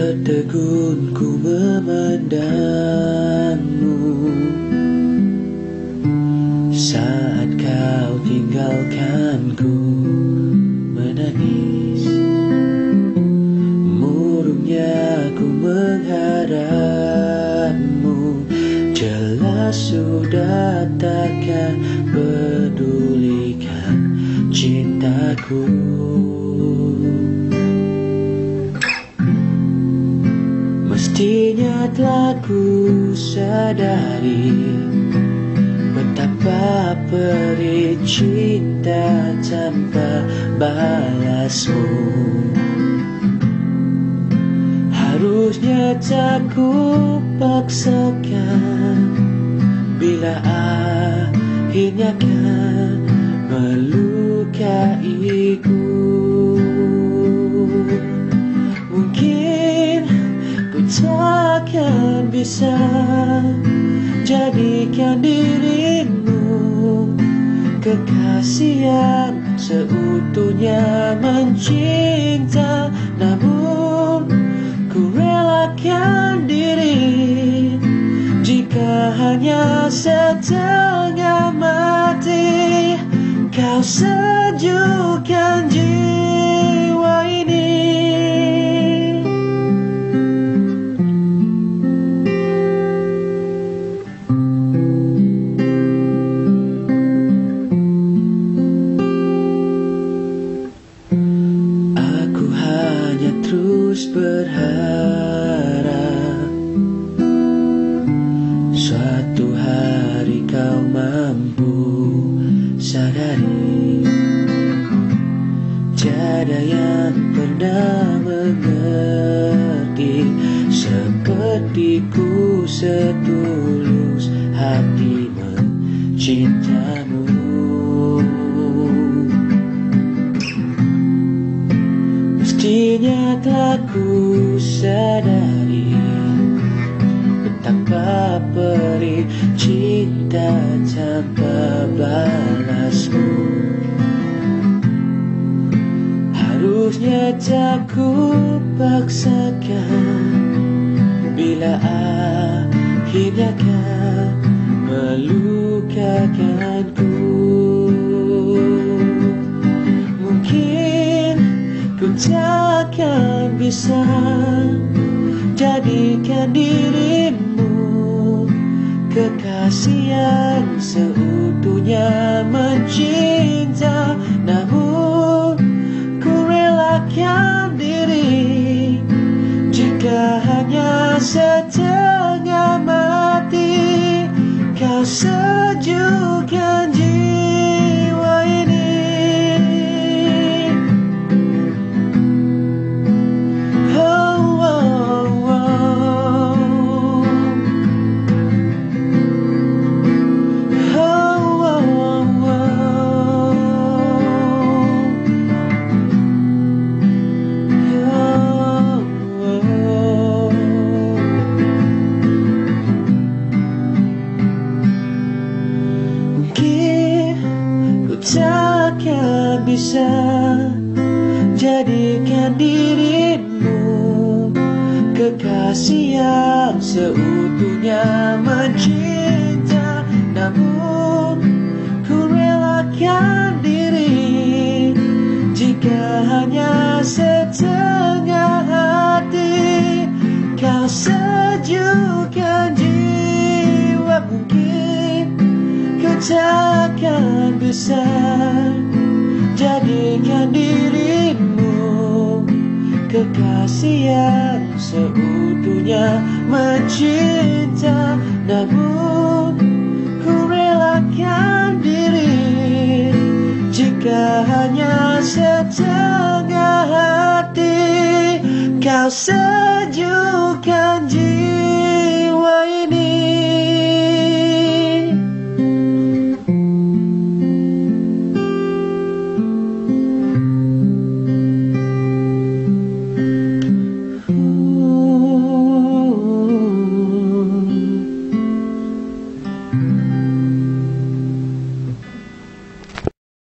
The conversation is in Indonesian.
Tertegun ku memandangmu saat kau tinggalkanku menangis. Murungnya ku mengharapmu, jelas sudah takkan pedulikan cintaku. Mestinya telah ku sadari betapa perih cinta tanpa balasmu. Harusnya tak ku paksakan bila akhirnya kan melukaiku. Mungkin ku takkan bisa jadikan dirimu kekasih yang seutuhnya mencinta, namun ku relakan diri jika hanya setengah mati. Kau sejukkan jiwa ini. Aku hanya terus berharap suatu hari kau mampu sadari tiada yang pernah mengerti sepertiku setulus hati mencintamu. Mestinya telah ku sadari betapa perih cinta tanpa balasmu. Harusnya tak ku paksakan bila akhirnya kan melukakanku. Mungkin ku takkan bisa jadikan dirimu kekasih yang seutuhnya mencinta, namun ku relakan diri jika hanya setengah mati. Kau sejukkan jiwa ini. Takkan bisa jadikan dirimu kekasih yang seutuhnya mencinta, namun ku relakan diri jika hanya setengah hati. Kau sejukkan jiwa, mungkin ku takkan bisa jadikan dirimu kekasih yang seutuhnya mencinta, namun ku relakan diri jika hanya setengah hati. Kau sejukkan jiwa ini.